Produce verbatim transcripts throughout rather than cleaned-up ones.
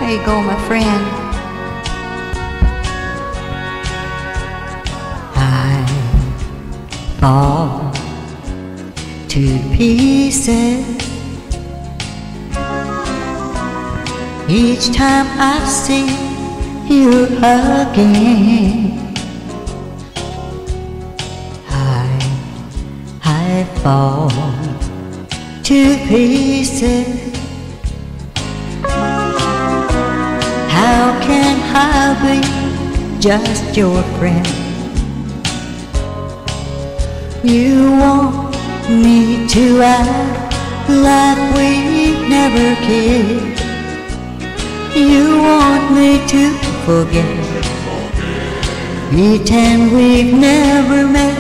There you go, my friend. I fall to pieces each time I see you again. I, I fall to pieces. How can I be just your friend? You want me to act like we never kissed. You want me to forget, pretend we've never met.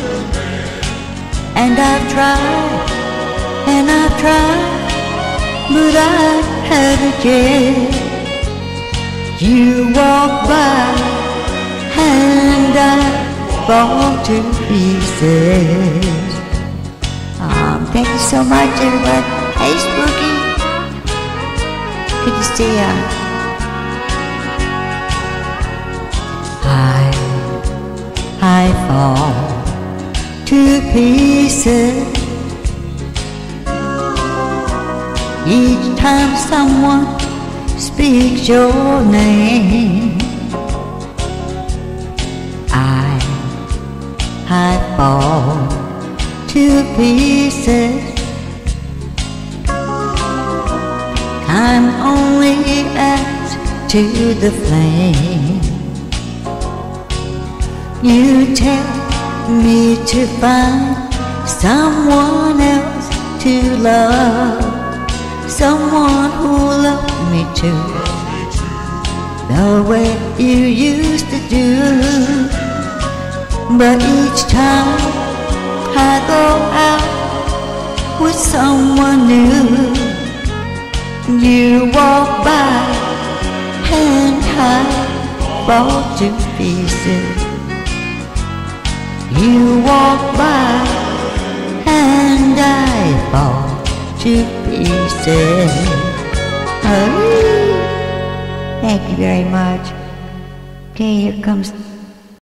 And I've tried, and I've tried, but I haven't yet. You walk by, and I fall to pieces. Um, thank you so much, everybody. Hey, Spooky. Good to see ya. I, I fall to pieces each time someone speaks your name. I, I fall to pieces. I'm only added to the flame. You tell me to find someone else to love, someone who loves me too, the way you used to do. But each time I go out with someone new, you walk by and I fall to pieces. You walk by and I fall to pieces. Oh, thank you very much. Okay, here comes